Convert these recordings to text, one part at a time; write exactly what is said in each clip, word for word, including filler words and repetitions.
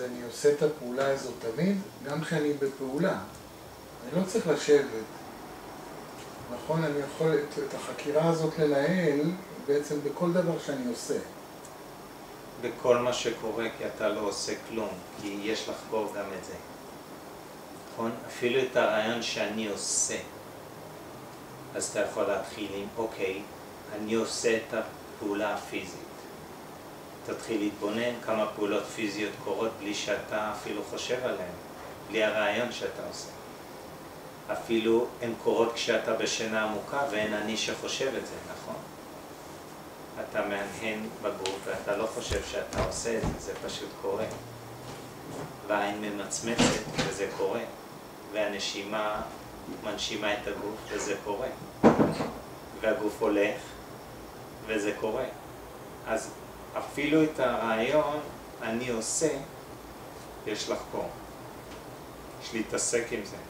אז אני עושה את הפעולה הזאת תמיד, גם כשאני בפעולה. אני לא צריך לשבת. נכון, אני יכול את, את החקירה הזאת לנהל בעצם בכל דבר שאני עושה. בכל מה שקורה, כי אתה לא עושה כלום, כי יש לחקור גם את זה. נכון? אפילו את הרעיון שאני עושה. אז אתה יכול להתחיל עם, אוקיי, אני עושה את הפעולה הפיזית. תתחיל להתבונן כמה פעולות פיזיות קורות בלי שאתה אפילו חושב עליהן, בלי הרעיון שאתה עושה. אפילו הן קורות כשאתה בשינה עמוקה ואין אני שחושב את זה, נכון? אתה מהנהן בגוף ואתה לא חושב שאתה עושה את זה, זה פשוט קורה. והעין ממצמצת וזה קורה. והנשימה מנשימה את הגוף וזה קורה. והגוף הולך וזה קורה. אז אפילו את הרעיון אני עושה, יש לחקור. יש להתעסק עם זה.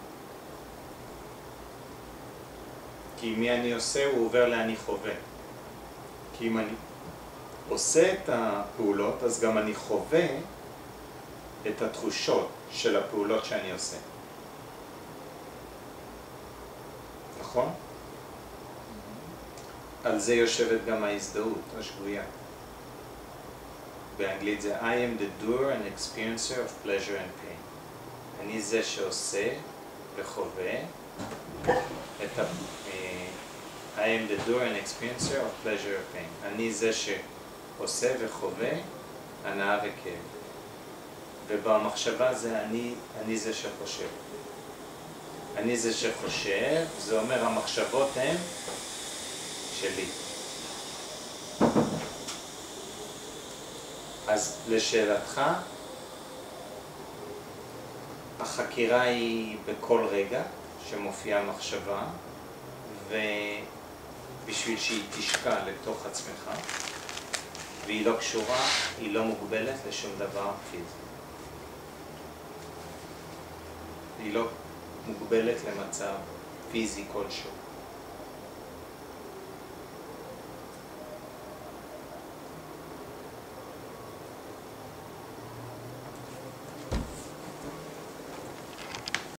כי מי אני עושה הוא עובר לאני חווה. כי אם אני עושה את הפעולות, אז גם אני חווה את התחושות של הפעולות שאני עושה. נכון? על זה יושבת גם ההזדהות, השגויה. באנגלית זה I am the doer and experiencer of pleasure and pain. אני זה שעושה וחווה את ה... I am the doer and experiencer of pleasure and pain. אני זה שעושה וחווה הנאה וכאב. ובמחשבה זה אני, אני זה שחושב. אני זה שחושב, זה אומר המחשבות הן שלי. אז לשאלתך, החקירה היא בכל רגע שמופיעה מחשבה, ובשביל שהיא תשקע לתוך עצמך, והיא לא קשורה, היא לא מוגבלת לשום דבר פיזי. היא לא מוגבלת למצב פיזי כלשהו.